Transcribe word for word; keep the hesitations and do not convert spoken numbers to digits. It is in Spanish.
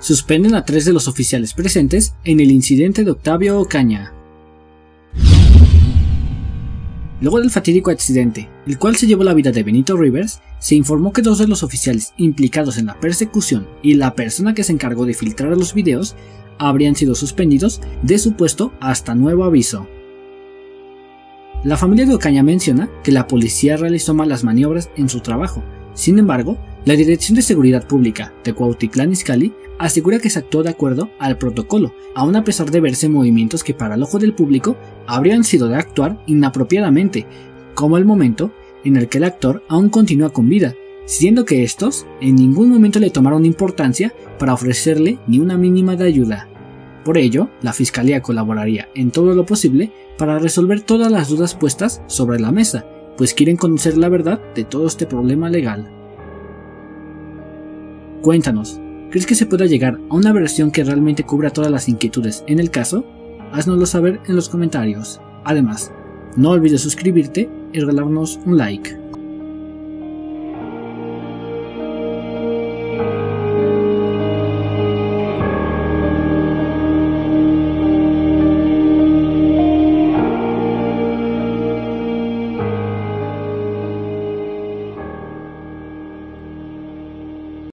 Suspenden a tres de los oficiales presentes en el incidente de Octavio Ocaña. Luego del fatídico accidente, el cual se llevó la vida de Benito Rivers, se informó que dos de los oficiales implicados en la persecución y la persona que se encargó de filtrar los videos habrían sido suspendidos de su puesto hasta nuevo aviso. La familia de Ocaña menciona que la policía realizó malas maniobras en su trabajo. Sin embargo, la Dirección de Seguridad Pública de Cuautitlán Izcalli asegura que se actuó de acuerdo al protocolo, aun a pesar de verse movimientos que para el ojo del público habrían sido de actuar inapropiadamente, como el momento en el que el actor aún continúa con vida, siendo que estos en ningún momento le tomaron importancia para ofrecerle ni una mínima de ayuda. Por ello, la Fiscalía colaboraría en todo lo posible para resolver todas las dudas puestas sobre la mesa, pues quieren conocer la verdad de todo este problema legal. Cuéntanos, ¿crees que se pueda llegar a una versión que realmente cubra todas las inquietudes en el caso? Haznoslo saber en los comentarios. Además, no olvides suscribirte y regalarnos un like.